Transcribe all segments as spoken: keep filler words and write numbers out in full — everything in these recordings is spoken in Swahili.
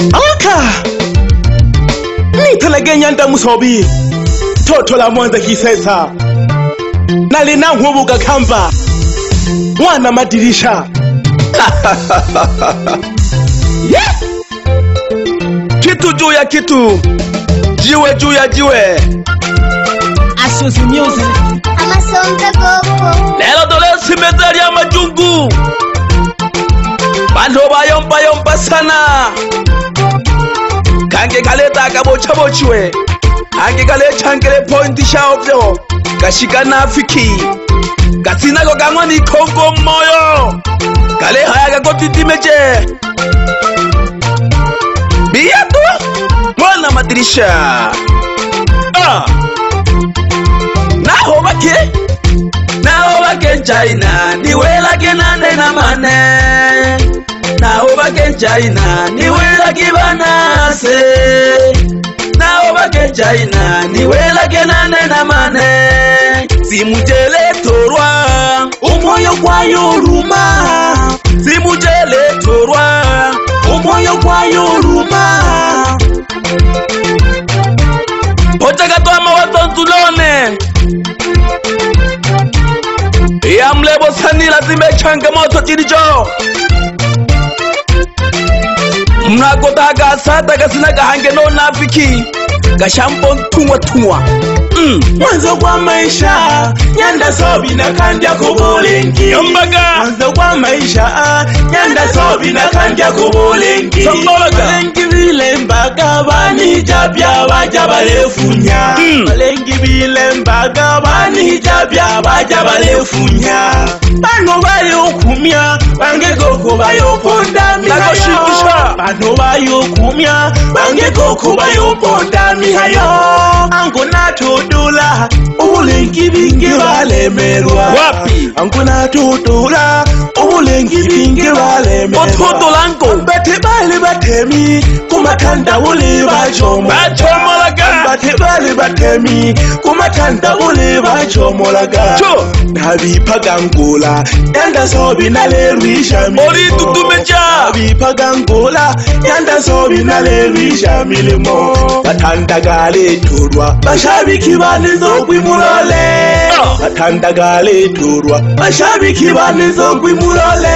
Aka Nitalagenya ndamusobi Toto la mwanza kisesa Nalina ngubuga kamba Mwana madirisha Yeah Kitu juu ya kitu Jiwe juu ya jiwe Asuzi music Amasonga gogo Lelo dole simedari ya majungu Bando bayomba yomba sana Kange kaleta akabocha bochwe Kange kale changele pointi shaovyo Kashika nafiki Katina ko kangwa ni kongo moyo Kale haya kako titimeche Biyatu Mwana madirisha Ah Naho bake Naho bake China Niwela kenane na mane Naho bake China Niwela kibanase Naho bake China Niwela kenane na mane Simujele torwa Umoyo kwa yoruma Simujele torwa Umoyo kwa yoruma Otaka toa mawatonzulone Ya mlebo sani lazime changamoto chiricho Mnagota gasata gasina gahange no nafiki Gashampo tuwa tuwa Mm. Mwanzo kwa maisha Nyanda sobi na kandia kubolengi Yombaga Mwanzo kwa maisha Nyanda sobi na kandia kubolengi Sambolaga Balengi vile mbaga Bani jabya wajabalefunya mm. Balengi vile mbaga Bani jabya wajabalefunya Bano bayo kumya Bange koko bayo ponda mihayo Bano bayo kumya Bange koko bayo ponda mihayo Ango nato dola Ubulengi bingi balemerwa Wapi Anguna tutola Ubulengi bingi balemerwa Ototo lango Bate bale batemi Kumatanda ule bajomo Bajomolaga Bate bale batemi Kumatanda ule bajomolaga Cho Nabipaga ngola Yanda sobi nalerwisha milimo Ori tutumeja Nabipaga ngola Yanda sobi nalerwisha milimo Batanda gale turwa Bashabiki banizo kwimulole Batanda gale turwa Bashabiki banizo kwimulole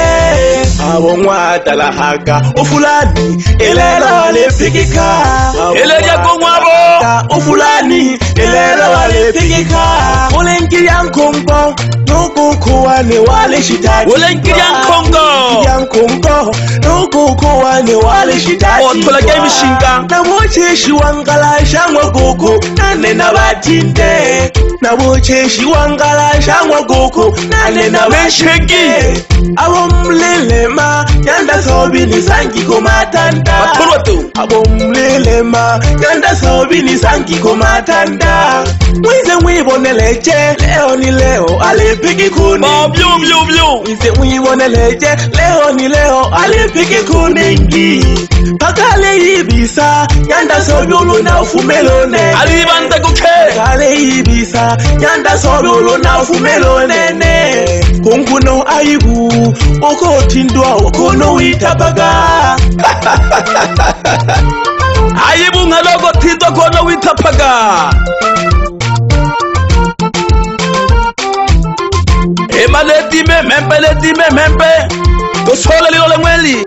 Abo mwata la haka Ufulani Elera wale fikika Eleja kumwabo Ufulani Elera wale fikika Ulengi ya nkongo Nuku kuwane wale shitaji Ulengi ya nkongo Ya nkongo Nuku kuwane wale shitaji Otola game shinga Na mocheshi wangala shangwa koko Nane na batinde Na mocheshi wangala shangwa koko Nane na batinde Abo mlelema Yanda sobi ni sangi kumatanda Abo mlelema Yanda sobi ni sangi kumatanda Mwize mwibone leche Leo ni leo alipiki kuni Mabyo byo byo Mwize mwibone leche Leo ni leo alipiki kuningi Pakale ibisa Yanda sobi uluna ufumelone Alibanda kuke Pakale ibisa Yanda sobi uluna ufumelone Kunguno aigu Oko tindwa ukono witapaga Aibu ngalogo tindwa kono witapaga Ema leti me mempe leti me mempe Tosole li ole mweli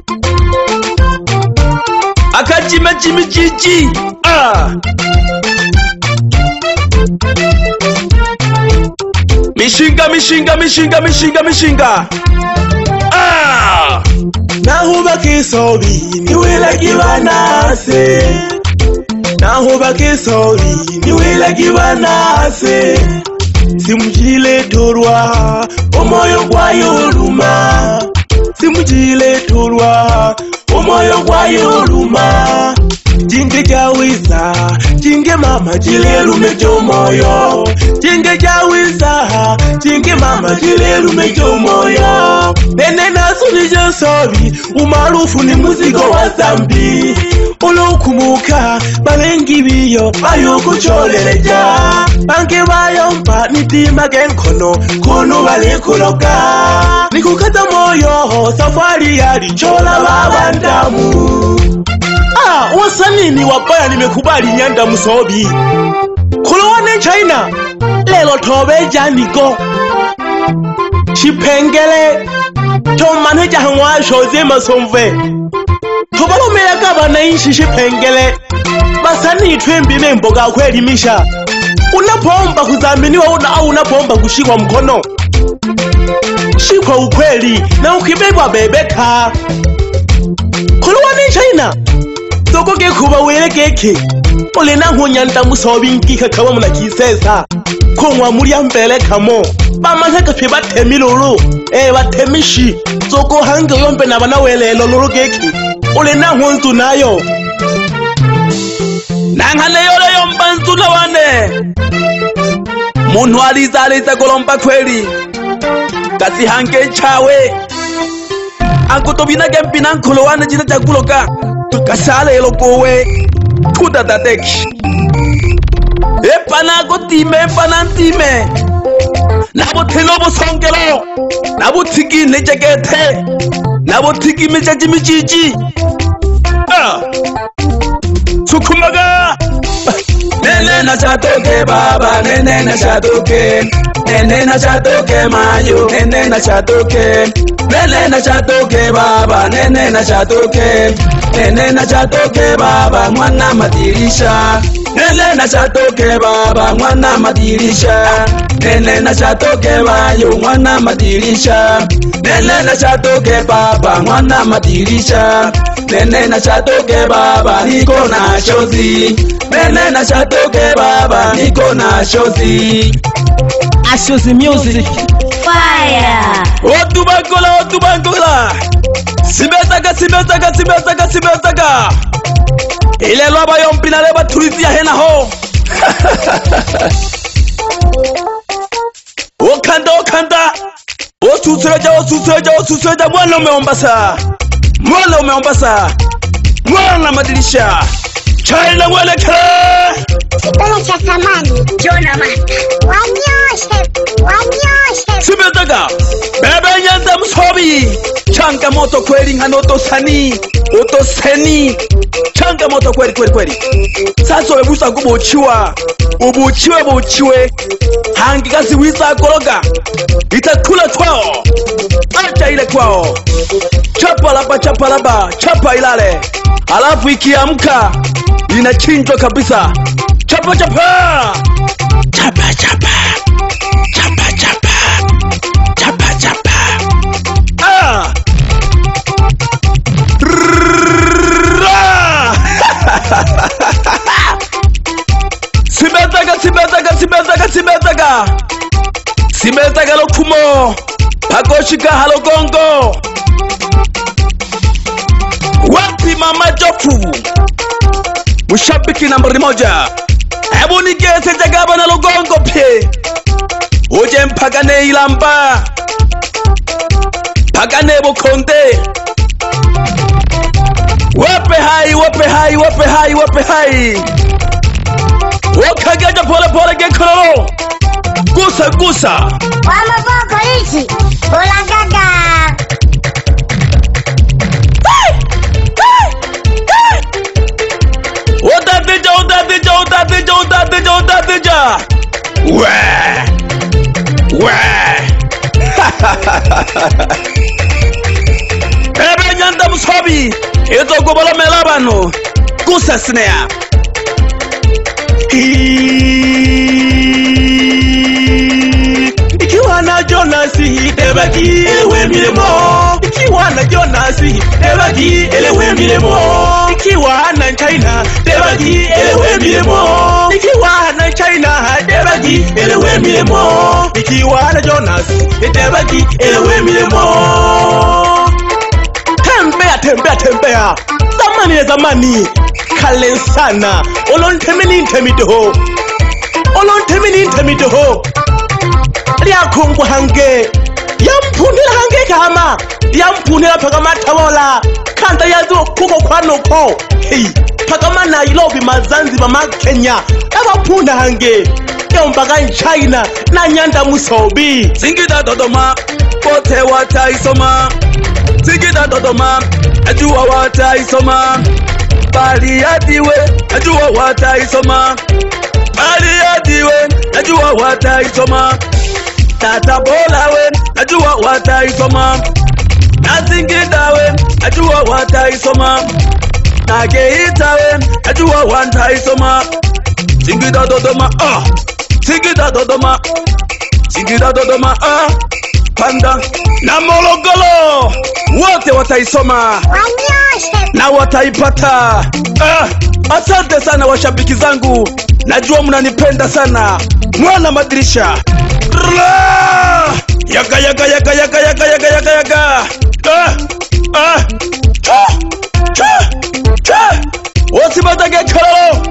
Akajime jimi jiji Ah Mishinga mishinga mishinga mishinga mishinga Ah Nahuba kisobi niwela kibanase Nahuba kisobi niwela kibanase Simujile torwa Omoyo kwa yoruma Simujile torwa Omoyo kwa yoruma Jinge jawiza Jinge mama jile rumejo moyo Jinge jawiza Jinge mama jile rumejo moyo Nene nasuli josobi Umarufu ni muzigo wa zambi Ulu kumuka Balengi biyo Bayo kucholereja Bange bayo mpa Nitima genkono Kono bale kuloka Nikukata moyo Safari ya lichola babandamu Ah, wasanini wabaya nimekubali Nyanda Musobi. Kulowane China, lelo tobe janiko. Chipengele, tomane jahangwa shoze masomve. Tobalo meyaka banaishi chipengele. Basani twembi memboga kuelimisha. Unapomba kudhaminiwa una au unapomba kushikwa mkono. Shikwa ukweli na ukibebwa bebeka. Kulowane China. Soko ke kuba wele keke ole na ho Nyanda Musobi nkika kaba muna kisesa ko nwa muri ambele kamo bamaze ka phe bathemilolo eh bathemishi soko hange yombe na bana welelo lolo keke ole na ho ntsu nayo nangane yole yombantu lawane munhu alizaliza kolomba kweli kasi hange chawe akutobina ke mpina nkolo wane jina takuloka tukasale lokowe tudadatek epana gotime epana ntime nabo thelo bosongelo nabo thiki nejekethe nabo thiki mejaji michichi ah sukumaga nene na chatoke baba nene na chatoke nene na chatoke mayo nene na chatoke nene na chatoke baba nene na chatoke nene na chatoke baba mwana madirisha nene na chatoke baba mwana madirisha nene na chatoke mayo mwana madirisha nene na chatoke baba mwana madirisha nene na chatoke baba niko na shozi nene na chatoke baba niko na shozi Ashozi music Fire. Otubangola otubangola Sibetaka sibetaka sibetaka sibetaka Ile loba yompina leba tulizia hena ho Okanda okanda Osusureja osusureja osusureja mwana umeombasa Mwana umeombasa Mwana madirisha China wele kere Kidole cha samani Jona Mata Wanyoshe Wanyoshe Sibetaka Bebe Nyanda Musobi Changamoto kweli nganoto sani Oto seni Changamoto kweli kweli kweli Sasa webusa kubochiwa Ubuchiwe buchiwe Hangi kasi wisa kologa Itakula kwao Acha ile kwao Chapa laba chapa laba Chapa ilale Alafu ikiamka inachinjwa kabisa Chapa chapa Chapa chapa Chapa chapa Chapa chapa Ah Sibetaka sibetaka sibetaka sibetaka Sibetaka lokumo Pakoshika halogongo Wapi mama Jofu Mushabiki nambari moja Hebu nigeze jagaba na logongo pye Uje mpagane ilamba Pagane bokonde Wape hai wape hai wape hai wape hai Wakageja pole pole gekololo Gusa gusa Wama boko ichi Bola gaga Oda deja oda deja oda deja oda deja oda deja Wee Wee Bebe Nyanda Musobi Ezo gobolo melabano Gusa snea Ikiwa na Jonasi Debaki elewe milemo Ikiwa na Jonasi Debaki elewe milemo Ikiwa na China Debaki elewe milemo Ikiwa na China Debaki elewe milemo Ikiwa na Jonasi Debaki elewe milemo Tembea tembea tembea Zamani ya zamani Kale sana Olontemini intemidoho Olontemini intemidoho Liakungu hange Yampunila hange kama Yampunila pagama tawola Kanta yazu kuko kwano ko Hey Pagama na ilobi mazanzi mama Kenya Ewa punda hange Yombaga in China Na Nyanda Musobi Zingida dodoma Pote wata isoma Zingida dodoma Ajua wata isoma Bariadi we, najua wataisoma. Bariadi we, najua wataisoma. Tabora we, najua wataisoma. Na Singida we, najua wataisoma. Na Geita we, najua wataisoma. Singida Dodoma, ah, Singida Dodoma, Singida Dodoma, ah, Panda na Morogoro, wote wataisoma na wataipata. Ah, asante sana washabiki zangu, najua mnanipenda sana. Mwana madirisha yaga yaga yaga yaga yaga yaga yaga yaga. Ah, ah, cha cha cha, wasibatage kalalo.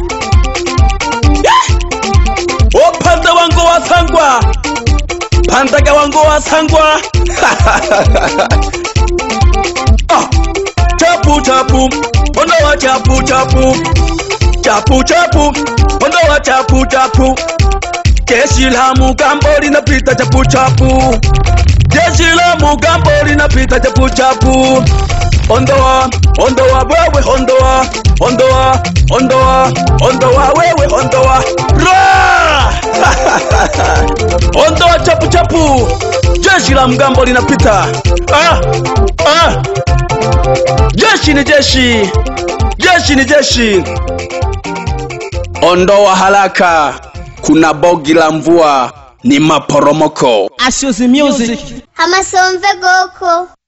O panda wangu wasangwa, pandaga wangu wasangwa. Ah, chapu chapu, ondo wa chapu chapu, chapu chapu, ondo wa chapu chapu. Jeshi la Mugambo linapita chapu chapu, jeshi la Mugambo linapita chapu chapu. Ondoa, ondoa wewe, ondoa, ondoa, ondoa, ondoa wewe, ondoa. Ra! Ondoa chapu chapu, jeshi la Mugambo linapita. Ah, ah. Jeshi ni jeshi, jeshi ni jeshi. Ondoa haraka, kuna bogi la mvua, ni maporomoko. Ashozi Music. Hamasomve goko.